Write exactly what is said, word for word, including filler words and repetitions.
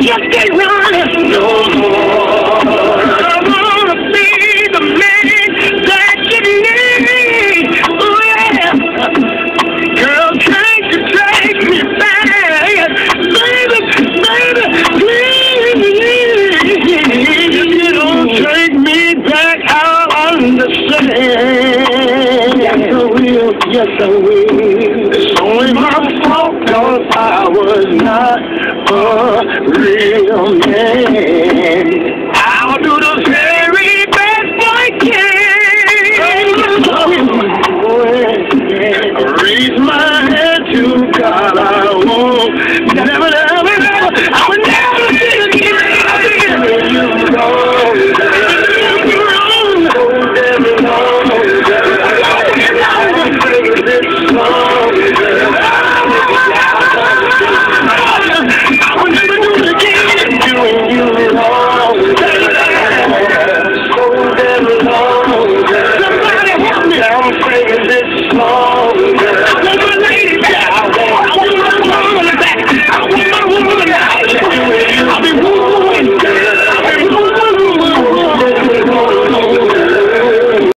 just can't run no more. I wanna be the man that you need. Oh yeah, girl, can't you take me back, baby, baby, please. If you don't take me back, I'll understand. Yes, I will. Yes, I will. It's only my fault, 'cause I was not a real man. I'll do the very best I can. Raise my head to God, I won't never, never, never, I would never see again. You know, you wrong, never know. Somebody help me, I'm singing this song.